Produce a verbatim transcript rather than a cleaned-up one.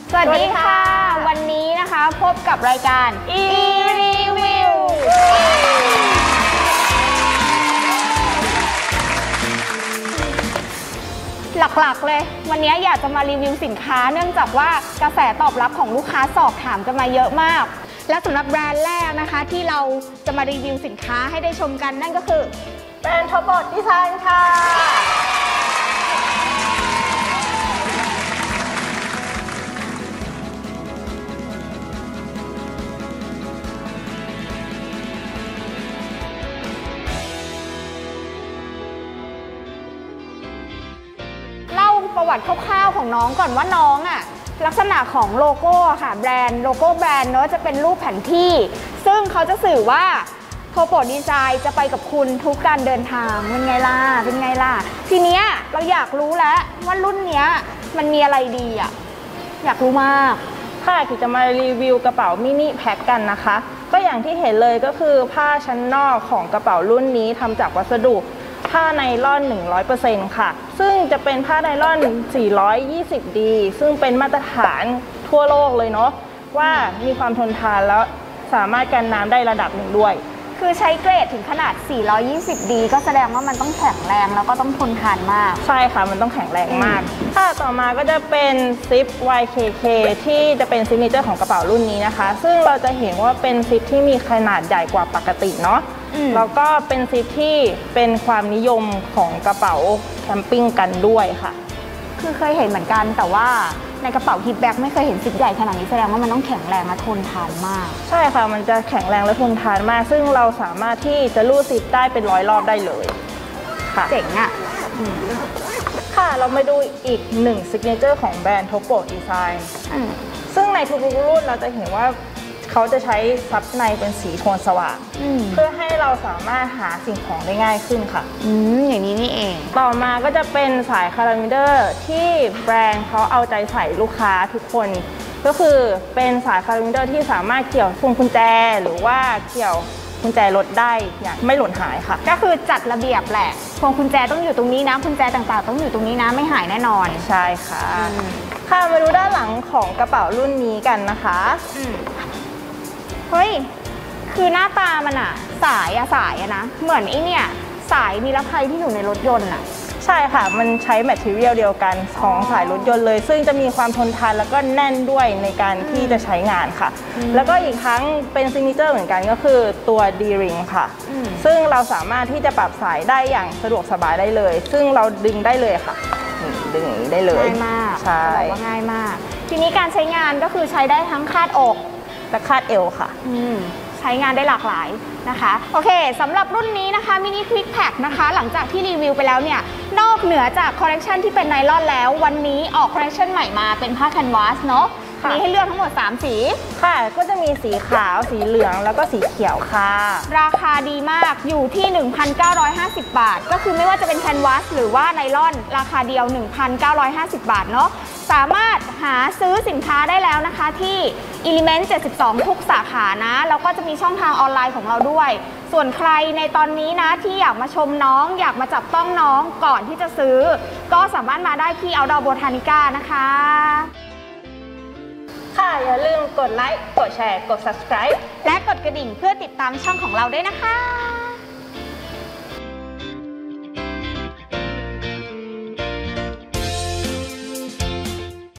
สวัสดีค่ะวันนี้นะคะพบกับรายการ อี รีวิว หลักๆเลยวันนี้อยากจะมารีวิวสินค้าเนื่องจากว่ากระแสตอบรับของลูกค้าสอบถามกันมาเยอะมากและสำหรับแบรนด์แรกนะคะที่เราจะมารีวิวสินค้าให้ได้ชมกันนั่นก็คือแบรนด์ท็อปบอร์ดดีไซน์ค่ะประวัติคร่าวๆของน้องก่อนว่าน้องอ่ะลักษณะของโลโก้ค่ะแบรนด์โลโก้แบรนด์เนาะจะเป็นรูปแผนที่ซึ่งเขาจะสื่อว่าโทโปดีไซน์จะไปกับคุณทุกการเดินทางเป็นไงล่ะเป็นไงล่ะทีเนี้ยเราอยากรู้แล้วว่ารุ่นเนี้ยมันมีอะไรดีอ่ะอยากรู้มากค่ะที่จะมารีวิวกระเป๋ามินิแพ็คกันนะคะก็อย่างที่เห็นเลยก็คือผ้าชั้นนอกของกระเป๋ารุ่นนี้ทำจากวัสดุผ้าไนล่อน หนึ่งร้อยเปอร์เซ็นต์ ค่ะซึ่งจะเป็นผ้าไนล่อน สี่ร้อยยี่สิบ ดี ซึ่งเป็นมาตรฐานทั่วโลกเลยเนาะว่ามีความทนทานแล้วสามารถกันน้ำได้ระดับหนึ่งด้วยคือใช้เกรดถึงขนาด สี่ร้อยยี่สิบ ดี ก็แสดงว่ามันต้องแข็งแรงแล้วก็ต้องทนทานมากใช่ค่ะมันต้องแข็งแรงมากถ้าต่อมาก็จะเป็นซิป วาย เค เค ที่จะเป็นซิกเนเจอร์ของกระเป๋ารุ่นนี้นะคะซึ่งเราจะเห็นว่าเป็นซิปที่มีขนาดใหญ่กว่าปกติเนาะแล้วก็เป็นซิปที่เป็นความนิยมของกระเป๋าแคมปิ้งกันด้วยค่ะคือเคยเห็นเหมือนกันแต่ว่าในกระเป๋าฮิปแบ็กไม่เคยเห็นซิปใหญ่ขนาดนี้แสดงว่ามันต้องแข็งแรงและทนทานมากใช่ค่ะมันจะแข็งแรงและทนทานมากซึ่งเราสามารถที่จะรูดซิปได้เป็นร้อยรอบได้เลยค่ะเจ๋งอ่ะค่ะเรามาดูอีกหนึ่งซิกเนเจอร์ของแบรนด์โทโปดีไซน์ซึ่งในทุกรุ่นเราจะเห็นว่าเขาจะใช้ซับในเป็นสีโทนสว่างเพื่อให้เราสามารถหาสิ่งของได้ง่ายขึ้นค่ะอืมอย่างนี้นี่เองต่อมาก็จะเป็นสายคารามิเดอร์ที่แบรนด์เขาเอาใจใส่ลูกค้าทุกคนก็คือเป็นสายคารามิเดอร์ที่สามารถเกี่ยวพวงกุญแจหรือว่าเกี่ยวกุญแจรถได้อย่างไม่หล่นหายค่ะก็คือจัดระเบียบแหละพวงกุญแจต้องอยู่ตรงนี้นะกุญแจต่างๆต้องอยู่ตรงนี้นะไม่หายแน่นอนใช่ค่ะค่ะมาดูด้านหลังของกระเป๋ารุ่นนี้กันนะคะเฮ้ยคือหน้าตามันอะสายอะสายอะนะเหมือนไอเนี่ยสายนิรภัยที่อยู่ในรถยนต์อะใช่ค่ะมันใช้แมททีเรียลเดียวกันของสายรถยนต์เลยซึ่งจะมีความทนทานแล้วก็แน่นด้วยในการที่จะใช้งานค่ะแล้วก็อีกทั้งเป็นซิกเนเจอร์เหมือนกันก็คือตัว D-Ring ค่ะซึ่งเราสามารถที่จะปรับสายได้อย่างสะดวกสบายได้เลยซึ่งเราดึงได้เลยค่ะดึงได้เลยง่ายมากใช่บอกว่าง่ายมากทีนี้การใช้งานก็คือใช้ได้ทั้งคาดอกและคาดเอวค่ะใช้งานได้หลากหลายนะคะโอเคสำหรับรุ่นนี้นะคะมินิควิกแพ็คนะคะหลังจากที่รีวิวไปแล้วเนี่ยนอกเหนือจากคอลเลคชันที่เป็นไนลอนแล้ววันนี้ออกคอลเลคชันใหม่มาเป็นผ้าแคนวาสเนาะมีให้เลือกทั้งหมดสามสีค่ะก็จะมีสีขาวสีเหลืองแล้วก็สีเขียวค่ะราคาดีมากอยู่ที่ หนึ่งพันเก้าร้อยห้าสิบ บาทก็คือไม่ว่าจะเป็นแคนวาสหรือว่าไนลอนราคาเดียว หนึ่งพันเก้าร้อยห้าสิบ บาทเนาะสามารถหาซื้อสินค้าได้แล้วนะคะที่ Element เจ็ดสิบสอง ทุกสาขานะแล้วก็จะมีช่องทางออนไลน์ของเราด้วยส่วนใครในตอนนี้นะที่อยากมาชมน้องอยากมาจับต้องน้องก่อนที่จะซื้อก็สามารถมาได้ที่ Outdoor Botanica นะคะค่ะอย่าลืมกดไลค์กดแชร์กด ซับสไครบ์และกดกระดิ่งเพื่อติดตามช่องของเราด้วยนะคะ